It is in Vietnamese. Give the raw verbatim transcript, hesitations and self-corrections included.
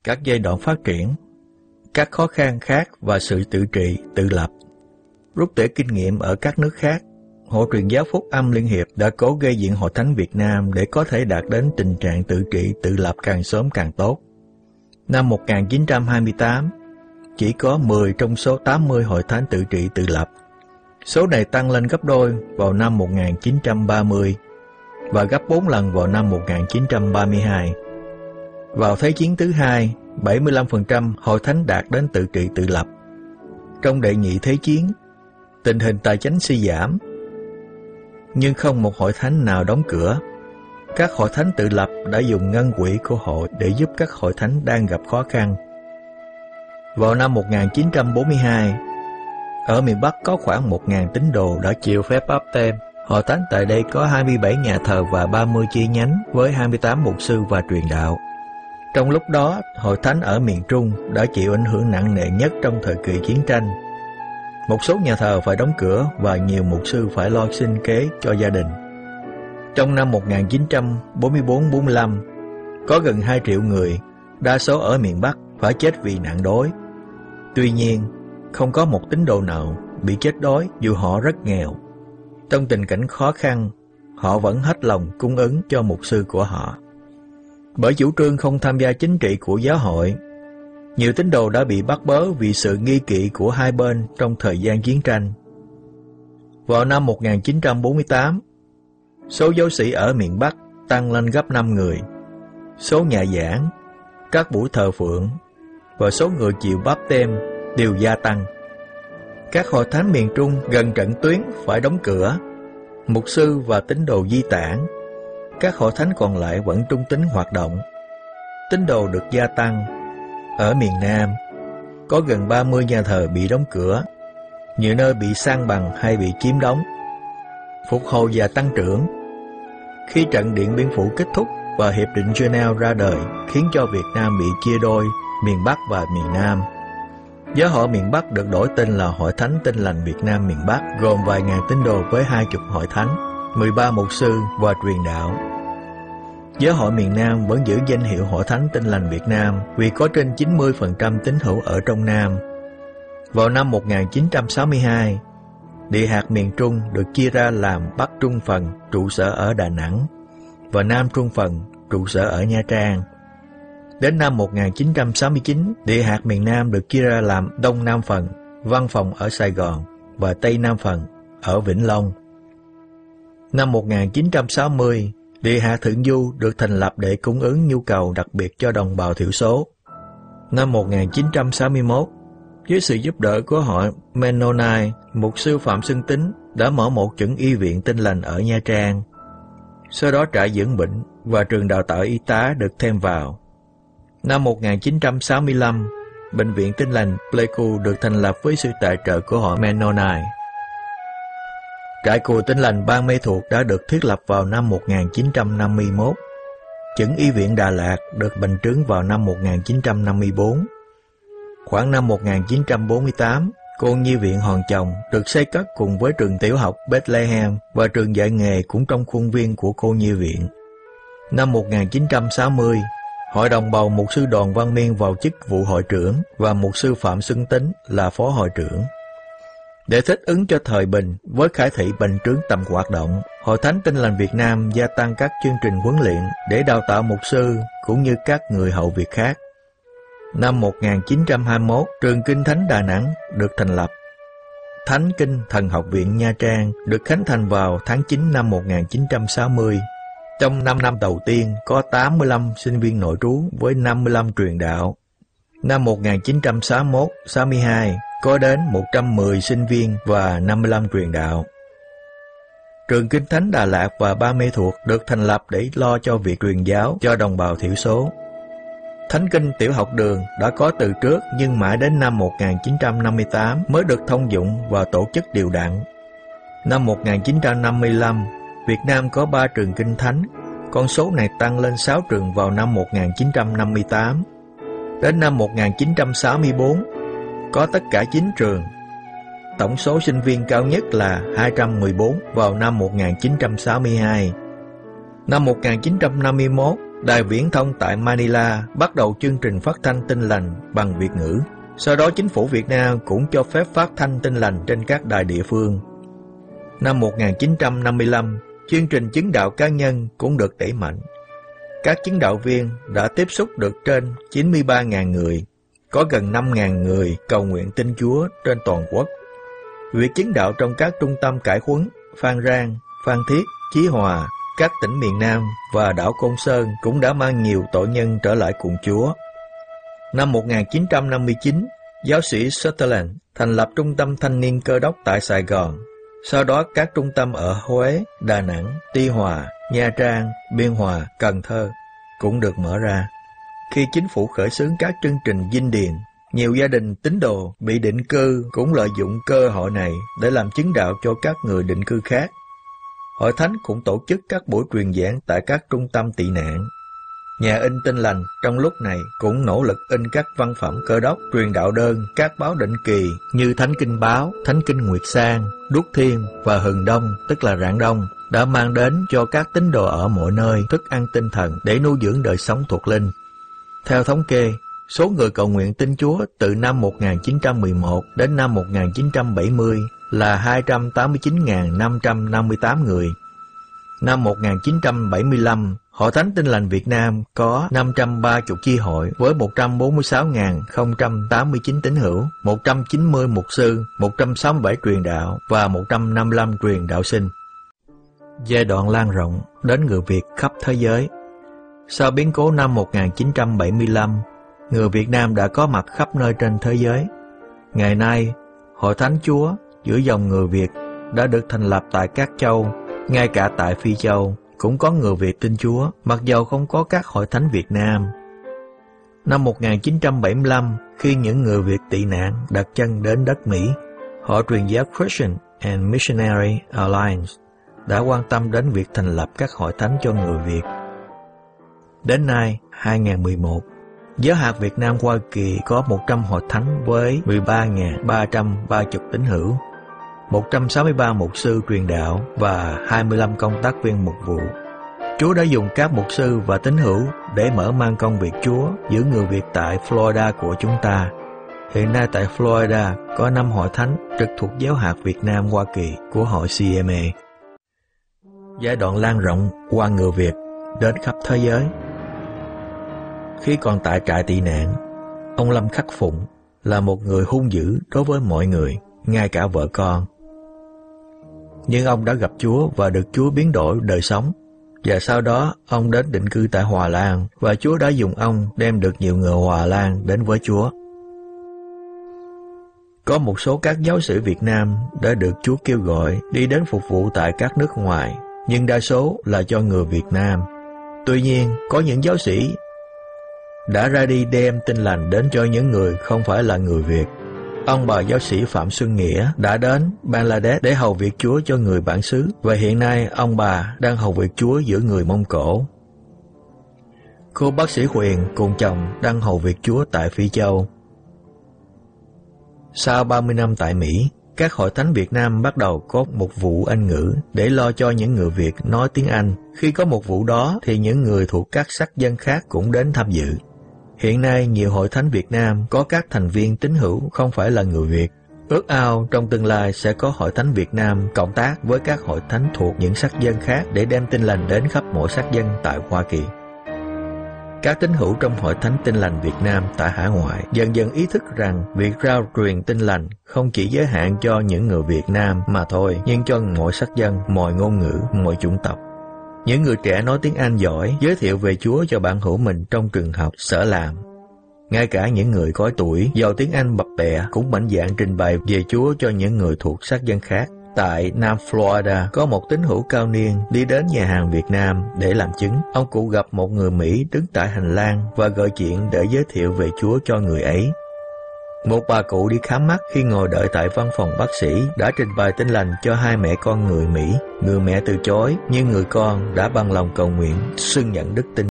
các giai đoạn phát triển, các khó khăn khác và sự tự trị, tự lập. Rút tỉa kinh nghiệm ở các nước khác, Hội Truyền giáo Phúc Âm Liên Hiệp đã cố gây dựng Hội Thánh Việt Nam để có thể đạt đến tình trạng tự trị, tự lập càng sớm càng tốt. Năm một nghìn chín trăm hai mươi tám, chỉ có mười trong số tám mươi hội thánh tự trị tự lập. Số này tăng lên gấp đôi vào năm một nghìn chín trăm ba mươi và gấp bốn lần vào năm một nghìn chín trăm ba mươi hai. Vào Thế chiến thứ hai, bảy mươi lăm phần trăm hội thánh đạt đến tự trị tự lập. Trong Đệ nhị Thế chiến, tình hình tài chánh suy giảm, nhưng không một hội thánh nào đóng cửa. Các hội thánh tự lập đã dùng ngân quỹ của hội để giúp các hội thánh đang gặp khó khăn. Vào năm một nghìn chín trăm bốn mươi hai, ở miền Bắc có khoảng một nghìn tín đồ đã chịu phép báp têm. Hội thánh tại đây có hai mươi bảy nhà thờ và ba mươi chi nhánh với hai mươi tám mục sư và truyền đạo. Trong lúc đó, hội thánh ở miền Trung đã chịu ảnh hưởng nặng nề nhất trong thời kỳ chiến tranh. Một số nhà thờ phải đóng cửa và nhiều mục sư phải lo sinh kế cho gia đình. Trong năm một nghìn chín trăm bốn mươi tư bốn mươi lăm, có gần hai triệu người, đa số ở miền Bắc, phải chết vì nạn đói. Tuy nhiên, không có một tín đồ nào bị chết đói dù họ rất nghèo. Trong tình cảnh khó khăn, họ vẫn hết lòng cung ứng cho mục sư của họ. Bởi chủ trương không tham gia chính trị của giáo hội, nhiều tín đồ đã bị bắt bớ vì sự nghi kỵ của hai bên trong thời gian chiến tranh. Vào năm một nghìn chín trăm bốn mươi tám, số giáo sĩ ở miền Bắc tăng lên gấp năm người. Số nhà giảng, các buổi thờ phượng và số người chịu báp têm đều gia tăng. Các hội thánh miền Trung gần trận tuyến phải đóng cửa, mục sư và tín đồ di tản. Các hội thánh còn lại vẫn trung tín hoạt động. Tín đồ được gia tăng. Ở miền Nam, có gần ba mươi nhà thờ bị đóng cửa, nhiều nơi bị san bằng hay bị chiếm đóng. Phục hồi và tăng trưởng. Khi trận Điện Biên Phủ kết thúc và Hiệp định Geneva ra đời khiến cho Việt Nam bị chia đôi, miền Bắc và miền Nam. Giáo hội miền Bắc được đổi tên là Hội Thánh Tin Lành Việt Nam miền Bắc, gồm vài ngàn tín đồ với hai chục hội thánh, mười ba mục sư và truyền đạo. Giáo hội miền Nam vẫn giữ danh hiệu Hội Thánh Tin Lành Việt Nam vì có trên chín mươi phần trăm tín hữu ở trong Nam. Vào năm một nghìn chín trăm sáu mươi hai, Địa hạt miền Trung được chia ra làm Bắc Trung phần trụ sở ở Đà Nẵng và Nam Trung phần trụ sở ở Nha Trang. Đến năm một nghìn chín trăm sáu mươi chín, Địa hạt miền Nam được chia ra làm Đông Nam phần, văn phòng ở Sài Gòn và Tây Nam phần ở Vĩnh Long. Năm một nghìn chín trăm sáu mươi, Địa hạt Thượng Du được thành lập để cung ứng nhu cầu đặc biệt cho đồng bào thiểu số. Năm một nghìn chín trăm sáu mươi mốt, với sự giúp đỡ của hội Mennonite, mục sư Phạm Xuân Tính đã mở một chuẩn y viện Tin Lành ở Nha Trang. Sau đó trại dưỡng bệnh và trường đào tạo y tá được thêm vào. Năm một nghìn chín trăm sáu mươi lăm, Bệnh viện Tin Lành Pleiku được thành lập với sự tài trợ của hội Mennonite. Trại cùi Tin Lành Ban Mê Thuột đã được thiết lập vào năm một nghìn chín trăm năm mươi mốt. Chẩn y viện Đà Lạt được bành trướng vào năm một nghìn chín trăm năm mươi tư. Khoảng năm một nghìn chín trăm bốn mươi tám, Cô Nhi viện Hòn Chồng được xây cất cùng với trường tiểu học Bethlehem và trường dạy nghề cũng trong khuôn viên của Cô Nhi viện. Năm một nghìn chín trăm sáu mươi, Hội đồng bầu mục sư Đoàn Văn Miên vào chức vụ hội trưởng và mục sư Phạm Xuân Tính là phó hội trưởng. Để thích ứng cho thời bình với khải thị bành trướng tầm hoạt động, Hội Thánh Tin Lành Việt Nam gia tăng các chương trình huấn luyện để đào tạo mục sư cũng như các người hậu việc khác. Năm một nghìn chín trăm hai mươi mốt, Trường Kinh Thánh Đà Nẵng được thành lập. Thánh Kinh Thần học viện Nha Trang được khánh thành vào tháng chín năm một nghìn chín trăm sáu mươi. Trong năm năm đầu tiên có tám mươi lăm sinh viên nội trú với năm mươi lăm truyền đạo. Năm một nghìn chín trăm sáu mươi mốt sáu mươi hai có đến một trăm mười sinh viên và năm mươi lăm truyền đạo. Trường Kinh Thánh Đà Lạt và Ban Mê Thuột được thành lập để lo cho việc truyền giáo cho đồng bào thiểu số. Thánh Kinh Tiểu học Đường đã có từ trước nhưng mãi đến năm một nghìn chín trăm năm mươi tám mới được thông dụng và tổ chức đều đặn. Năm một nghìn chín trăm năm mươi lăm, Việt Nam có ba trường Kinh Thánh, con số này tăng lên sáu trường vào năm một nghìn chín trăm năm mươi tám. Đến năm một nghìn chín trăm sáu mươi tư, có tất cả chín trường. Tổng số sinh viên cao nhất là hai trăm mười bốn vào năm một nghìn chín trăm sáu mươi hai. Năm một nghìn chín trăm năm mươi mốt, Đài viễn thông tại Manila bắt đầu chương trình phát thanh Tin lành bằng Việt ngữ. Sau đó chính phủ Việt Nam cũng cho phép phát thanh Tin lành trên các đài địa phương. Năm một nghìn chín trăm năm mươi lăm, chương trình chứng đạo cá nhân cũng được đẩy mạnh. Các chứng đạo viên đã tiếp xúc được trên chín mươi ba nghìn người, có gần năm nghìn người cầu nguyện tin Chúa trên toàn quốc. Việc chứng đạo trong các trung tâm cải huấn Phan Rang, Phan Thiết, Chí Hòa, các tỉnh miền Nam và đảo Côn Sơn cũng đã mang nhiều tội nhân trở lại cùng Chúa. Năm một nghìn chín trăm năm mươi chín, giáo sĩ Sutherland thành lập trung tâm thanh niên Cơ đốc tại Sài Gòn. Sau đó các trung tâm ở Huế, Đà Nẵng, Tuy Hòa, Nha Trang, Biên Hòa, Cần Thơ cũng được mở ra. Khi chính phủ khởi xướng các chương trình dinh điền, nhiều gia đình tín đồ bị định cư cũng lợi dụng cơ hội này để làm chứng đạo cho các người định cư khác. Hội thánh cũng tổ chức các buổi truyền giảng tại các trung tâm tị nạn. Nhà in Tin lành trong lúc này cũng nỗ lực in các văn phẩm Cơ đốc, truyền đạo đơn, các báo định kỳ như Thánh Kinh Báo, Thánh Kinh Nguyệt Sang, Đúc Thiên và Hừng Đông, tức là Rạng Đông, đã mang đến cho các tín đồ ở mọi nơi thức ăn tinh thần để nuôi dưỡng đời sống thuộc linh. Theo thống kê, số người cầu nguyện tin Chúa từ năm một nghìn chín trăm mười một đến năm một nghìn chín trăm bảy mươi là hai trăm tám mươi chín nghìn năm trăm năm mươi tám người. Năm một nghìn chín trăm bảy mươi lăm, Hội Thánh Tin lành Việt Nam có năm trăm ba mươi chi hội với một trăm bốn mươi sáu nghìn không trăm tám mươi chín tín hữu, một trăm chín mươi mục sư, một trăm sáu mươi bảy truyền đạo và một trăm năm mươi lăm truyền đạo sinh. Giai đoạn lan rộng đến người Việt khắp thế giới. Sau biến cố năm một nghìn chín trăm bảy mươi lăm, người Việt Nam đã có mặt khắp nơi trên thế giới. Ngày nay, Hội Thánh Chúa giữa dòng người Việt đã được thành lập tại các châu, ngay cả tại Phi Châu cũng có người Việt tin Chúa, mặc dầu không có các hội thánh Việt Nam. Năm một nghìn chín trăm bảy mươi lăm, khi những người Việt tị nạn đặt chân đến đất Mỹ, Hội truyền giáo Christian and Missionary Alliance đã quan tâm đến việc thành lập các hội thánh cho người Việt. Đến nay, hai nghìn không trăm mười một, Giáo hạt Việt Nam Hoa Kỳ có một trăm hội thánh với mười ba nghìn ba trăm ba mươi tín hữu, một trăm sáu mươi ba mục sư truyền đạo và hai mươi lăm công tác viên mục vụ. Chúa đã dùng các mục sư và tín hữu để mở mang công việc Chúa giữa người Việt tại Florida của chúng ta. Hiện nay tại Florida có năm hội thánh trực thuộc Giáo hạt Việt Nam Hoa Kỳ của hội C M A. Giai đoạn lan rộng qua người Việt đến khắp thế giới. Khi còn tại trại tị nạn, ông Lâm Khắc Phụng là một người hung dữ đối với mọi người, ngay cả vợ con. Nhưng ông đã gặp Chúa và được Chúa biến đổi đời sống. Và sau đó, ông đến định cư tại Hòa Lan và Chúa đã dùng ông đem được nhiều người Hòa Lan đến với Chúa. Có một số các giáo sĩ Việt Nam đã được Chúa kêu gọi đi đến phục vụ tại các nước ngoài, nhưng đa số là cho người Việt Nam. Tuy nhiên, có những giáo sĩ đã ra đi đem tin lành đến cho những người không phải là người Việt. Ông bà giáo sĩ Phạm Xuân Nghĩa đã đến Bangladesh để hầu việc Chúa cho người bản xứ, và hiện nay ông bà đang hầu việc Chúa giữa người Mông Cổ. Cô bác sĩ Huyền cùng chồng đang hầu việc Chúa tại Phi Châu. Sau ba mươi năm tại Mỹ, các hội thánh Việt Nam bắt đầu có một vụ Anh ngữ để lo cho những người Việt nói tiếng Anh. Khi có một vụ đó thì những người thuộc các sắc dân khác cũng đến tham dự. Hiện nay, nhiều hội thánh Việt Nam có các thành viên tín hữu không phải là người Việt. Ước ao trong tương lai sẽ có hội thánh Việt Nam cộng tác với các hội thánh thuộc những sắc dân khác để đem tin lành đến khắp mọi sắc dân tại Hoa Kỳ. Các tín hữu trong hội thánh Tin lành Việt Nam tại hải ngoại dần dần ý thức rằng việc rao truyền tin lành không chỉ giới hạn cho những người Việt Nam mà thôi, nhưng cho mọi sắc dân, mọi ngôn ngữ, mọi chủng tộc. Những người trẻ nói tiếng Anh giỏi giới thiệu về Chúa cho bạn hữu mình trong trường học, sở làm. Ngay cả những người có tuổi, giàu tiếng Anh bập bẹ cũng mạnh dạn trình bày về Chúa cho những người thuộc sắc dân khác. Tại Nam Florida, có một tín hữu cao niên đi đến nhà hàng Việt Nam để làm chứng. Ông cụ gặp một người Mỹ đứng tại hành lang và gợi chuyện để giới thiệu về Chúa cho người ấy. Một bà cụ đi khám mắt khi ngồi đợi tại văn phòng bác sĩ đã trình bày tin lành cho hai mẹ con người Mỹ. Người mẹ từ chối, nhưng người con đã bằng lòng cầu nguyện xưng nhận đức tin.